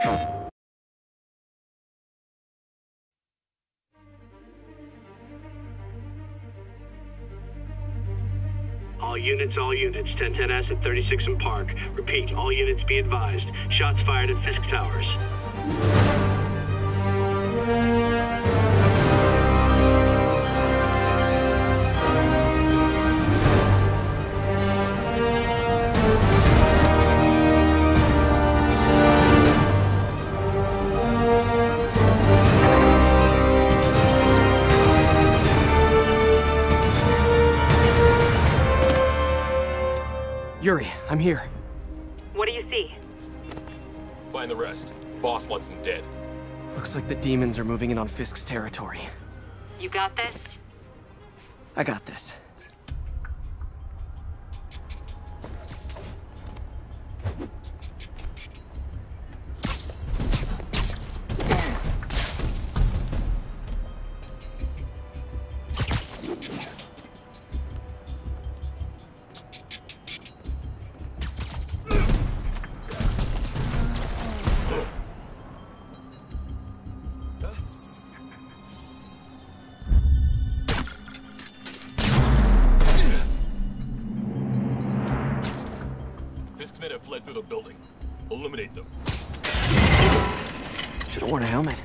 All units, 1010S at 36 and Park. Repeat, all units be advised. Shots fired at Fisk Towers. Yuri, I'm here. What do you see? Find the rest. Boss wants them dead. Looks like the demons are moving in on Fisk's territory. You got this? I got this. Fisk's men have fled through the building. Eliminate them. Should've worn a helmet.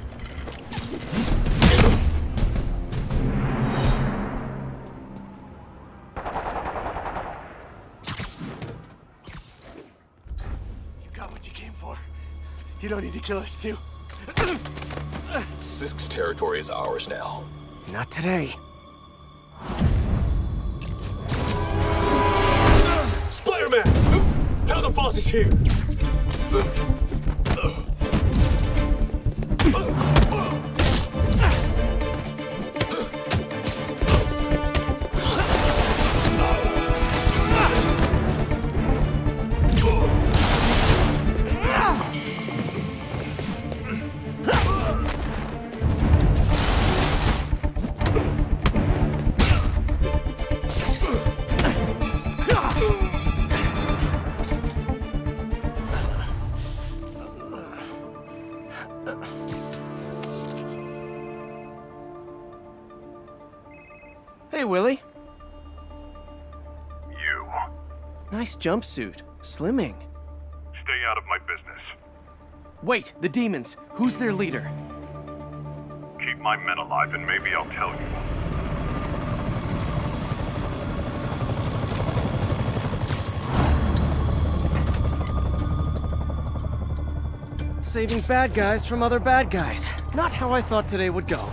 You got what you came for. You don't need to kill us, too. Fisk's territory is ours now. Not today. Spider-Man! Tell the boss is here! Hey, Willie. You. Nice jumpsuit. Slimming. Stay out of my business. Wait, the demons. Who's their leader? Keep my men alive and maybe I'll tell you. Saving bad guys from other bad guys. Not how I thought today would go.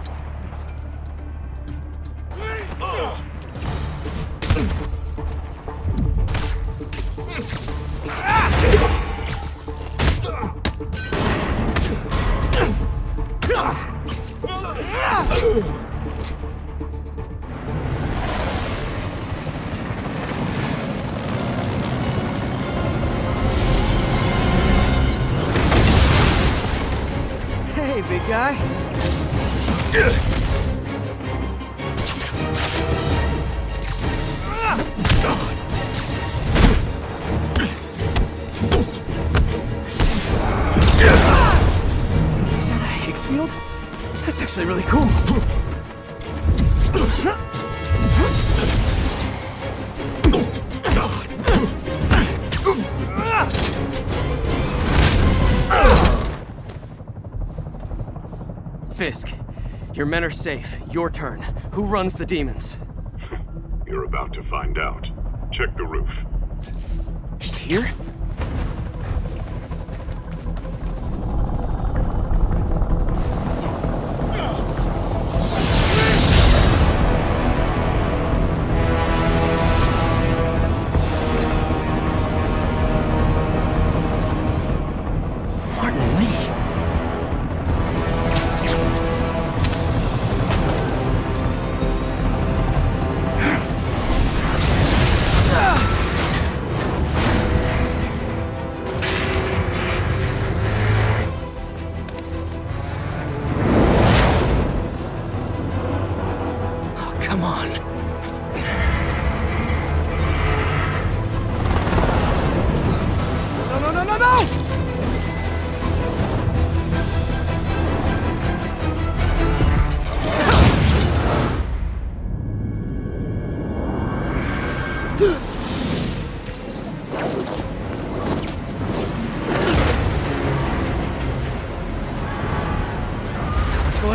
Hey, big guy. Is that a Higgs field? That's actually really cool. Fisk, your men are safe. Your turn. Who runs the demons? You're about to find out. Check the roof. He's here? Martin Lee.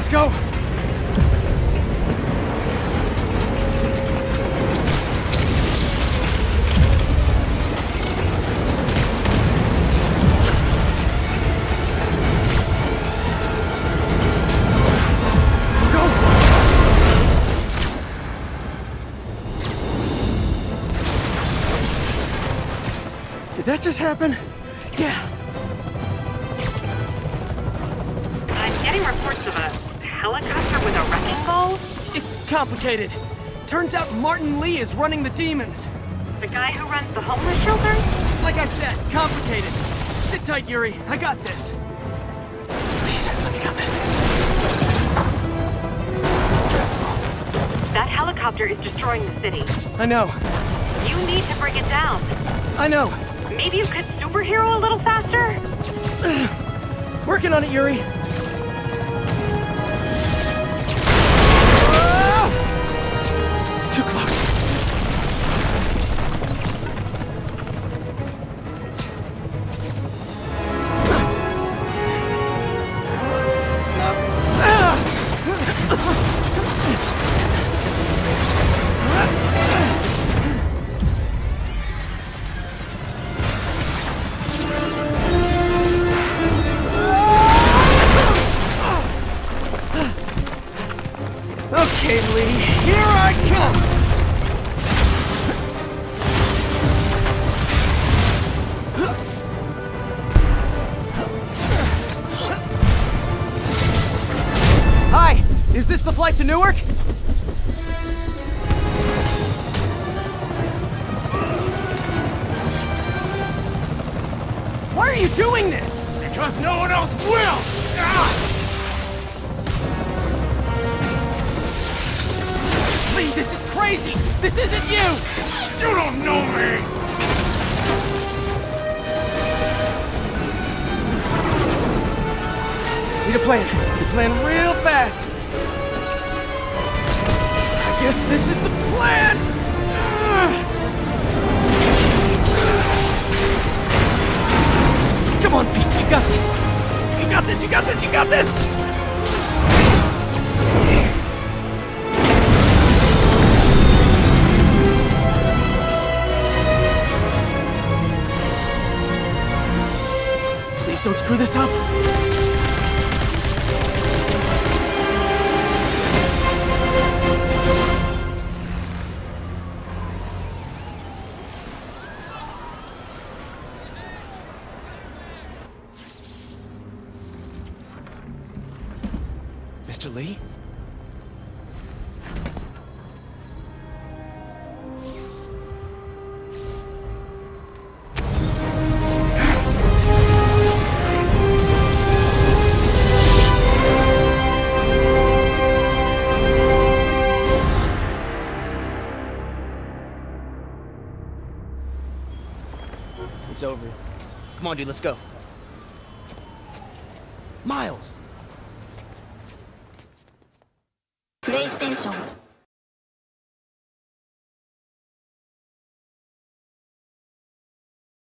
Let's go! Did that just happen? Yeah. I'm getting reports of a helicopter with a wrecking ball. It's complicated. Turns out Martin Lee is running the demons. The guy who runs the homeless shelter? Like I said, complicated. Sit tight, Yuri. I got this. Please, let me got this. That helicopter is destroying the city. I know. You need to bring it down. I know. Maybe you could superhero a little faster? Working on it, Yuri. Too close. Okay, Lee, here I come! Hi, is this the flight to Newark? Why are you doing this? Because no one else will! Ah! Lee, this is crazy! This isn't you! You don't know me! Need a plan. Need a plan real fast. I guess this is the plan! Come on, Pete, you got this! You got this, you got this, you got this! Please don't screw this up. Mr. Lee? It's over. Come on, dude, let's go. Miles! プレイステーション